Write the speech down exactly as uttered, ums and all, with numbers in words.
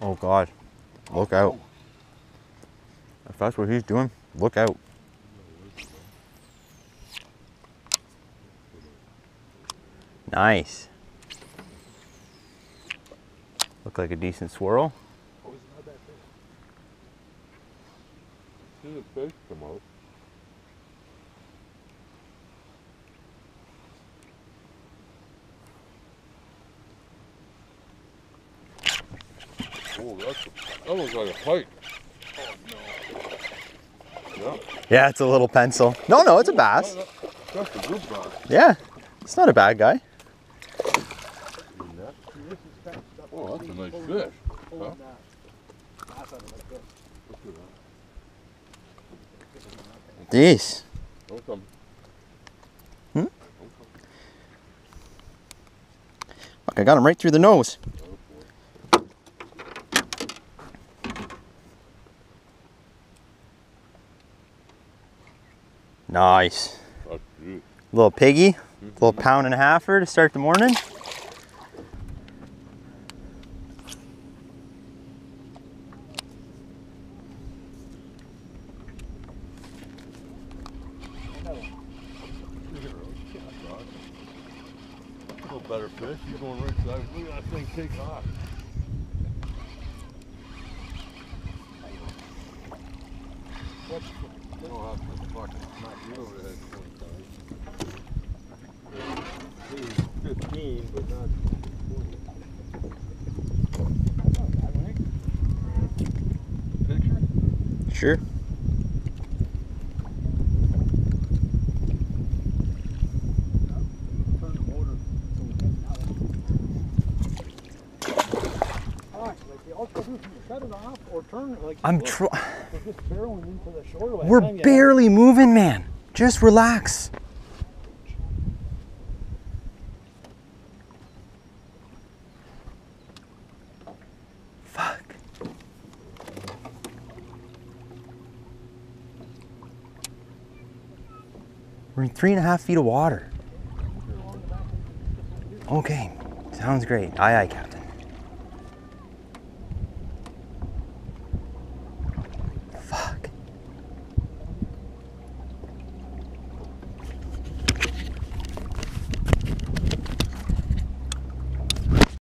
Oh God, look out. If that's what he's doing, look out. Nice. Look like a decent swirl. Oh, it's not that big. See the fish come out. Oh, that's a, that looks like a pike. Oh, no. Yeah. Yeah, it's a little pencil. No, no, it's a bass. That's a good bass. Yeah, it's not a bad guy. Oh, that's a nice fish. Huh? Jeez. Don't come. Hmm? Look, I got him right through the nose. Nice. That's good. Little piggy, mm-hmm. Little pound and a halfer to start the morning. Better fish. He's going right side. Look at that thing take off. What's the oh, that's fucking smack you over the head sometimes. He was fifteen, but not twenty. Picture? Sure. I'm trying. We're barely moving, man. Just relax. Fuck. We're in three and a half feet of water. Okay, sounds great. Aye, aye, Captain.